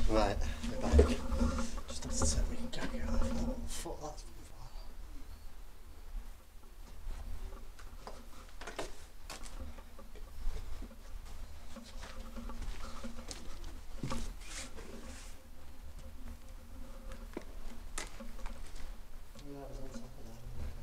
Right, we're back. Just have to take me jacket off. Oh, fuck, that's been fun. Yeah, it was on top of that.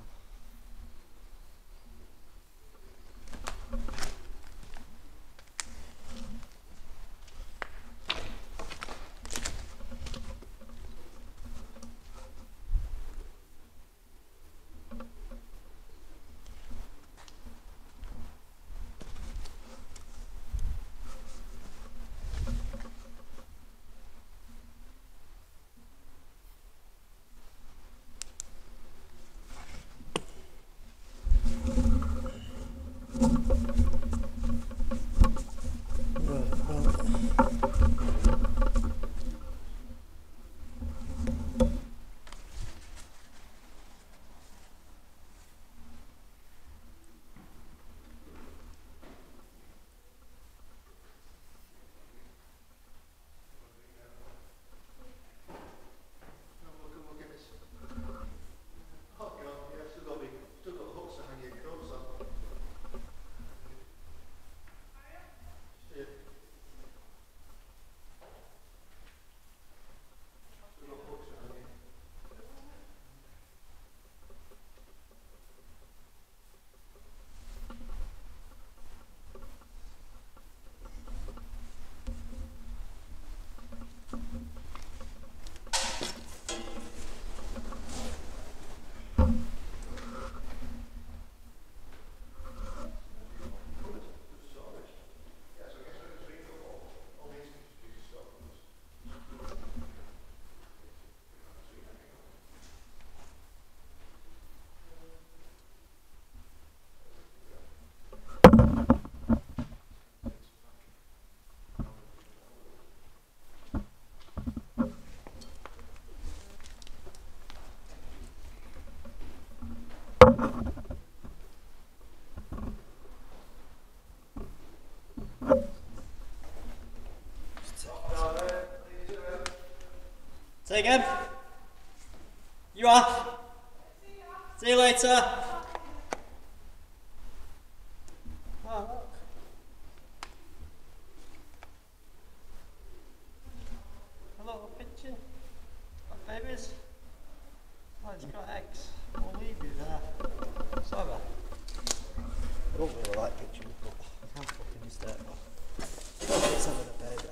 Say again. You are. See you later. Oh, look. A little picture of babies. Oh, it's got eggs. We'll leave you there. Sorry. I don't really like pictures, but I can't fucking mistake that. Let's have a baby.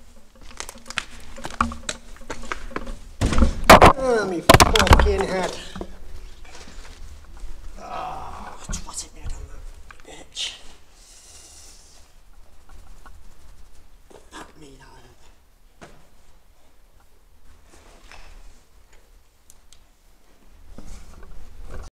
Oh, me fucking head.